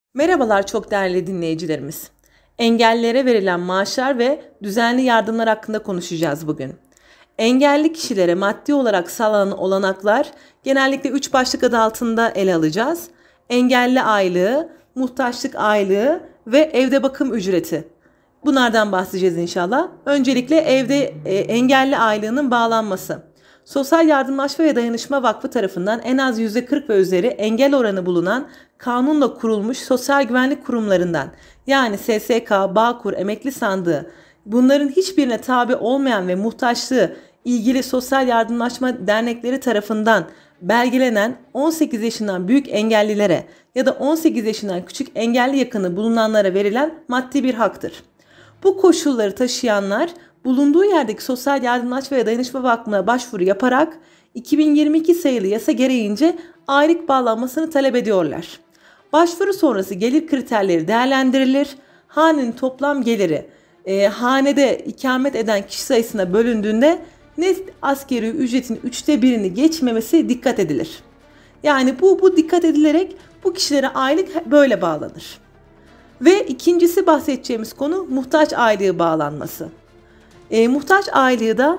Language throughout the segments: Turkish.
Merhabalar çok değerli dinleyicilerimiz. Engellilere verilen maaşlar ve düzenli yardımlar hakkında konuşacağız bugün. Engelli kişilere maddi olarak sağlanan olanaklar genellikle 3 başlık adı altında ele alacağız. Engelli aylığı, muhtaçlık aylığı ve evde bakım ücreti. Bunlardan bahsedeceğiz inşallah. Öncelikle evde engelli aylığının bağlanması. Sosyal Yardımlaşma ve Dayanışma Vakfı tarafından en az %40 ve üzeri engel oranı bulunan kanunla kurulmuş sosyal güvenlik kurumlarından yani SSK, Bağkur, Emekli Sandığı bunların hiçbirine tabi olmayan ve muhtaçlığı ilgili sosyal yardımlaşma dernekleri tarafından belgelenen 18 yaşından büyük engellilere ya da 18 yaşından küçük engelli yakını bulunanlara verilen maddi bir haktır. Bu koşulları taşıyanlar bulunduğu yerdeki Sosyal Yardımlaşma ve Dayanışma Vakfı'na başvuru yaparak 2022 sayılı yasa gereğince aylık bağlanmasını talep ediyorlar. Başvuru sonrası gelir kriterleri değerlendirilir. Hanenin toplam geliri hanede ikamet eden kişi sayısına bölündüğünde net asgari ücretin 1/3'ünü geçmemesi dikkat edilir. Yani bu dikkat edilerek bu kişilere aylık böyle bağlanır. Ve ikincisi bahsedeceğimiz konu muhtaç aylığı bağlanması. Muhtaç aylığı da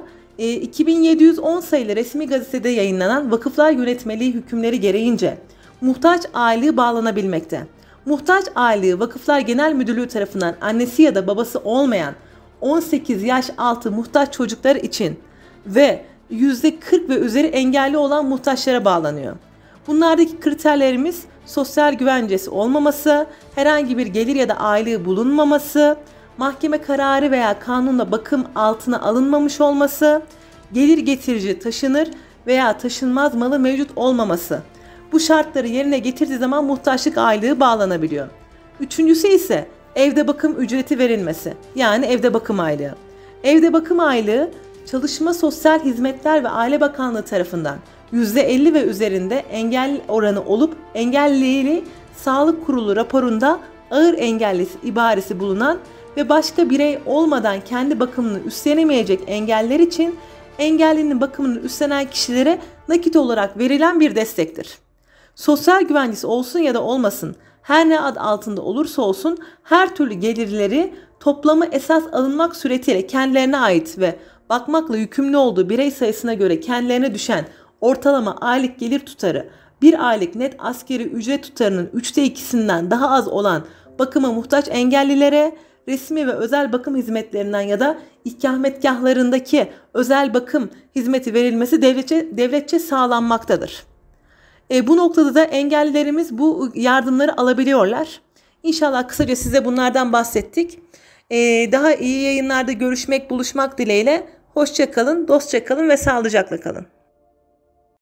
2710 sayılı resmi gazetede yayınlanan Vakıflar Yönetmeliği hükümleri gereğince muhtaç aylığı bağlanabilmekte. Muhtaç aylığı Vakıflar Genel Müdürlüğü tarafından annesi ya da babası olmayan 18 yaş altı muhtaç çocuklar için ve %40 ve üzeri engelli olan muhtaçlara bağlanıyor. Bunlardaki kriterlerimiz sosyal güvencesi olmaması, herhangi bir gelir ya da aylığı bulunmaması, mahkeme kararı veya kanunla bakım altına alınmamış olması, gelir getirici taşınır veya taşınmaz malı mevcut olmaması. Bu şartları yerine getirdiği zaman muhtaçlık aylığı bağlanabiliyor. Üçüncüsü ise evde bakım ücreti verilmesi, yani evde bakım aylığı. Evde bakım aylığı Çalışma Sosyal Hizmetler ve Aile Bakanlığı tarafından %50 ve üzerinde engel oranı olup Engelli Sağlık Kurulu raporunda ağır engellisi ibaresi bulunan ve başka birey olmadan kendi bakımını üstlenemeyecek engeller için engellinin bakımını üstlenen kişilere nakit olarak verilen bir destektir. Sosyal güvencesi olsun ya da olmasın, her ne ad altında olursa olsun her türlü gelirleri toplamı esas alınmak suretiyle kendilerine ait ve bakmakla yükümlü olduğu birey sayısına göre kendilerine düşen ortalama aylık gelir tutarı bir aylık net asgari ücret tutarının 2/3'ünden daha az olan bakıma muhtaç engellilere resmi ve özel bakım hizmetlerinden ya da ikametgahlarındaki özel bakım hizmeti verilmesi devletçe sağlanmaktadır. Bu noktada da engellilerimiz bu yardımları alabiliyorlar. İnşallah kısaca size bunlardan bahsettik. Daha iyi yayınlarda buluşmak dileğiyle. Hoşça kalın, dostça kalın ve sağlıcakla kalın.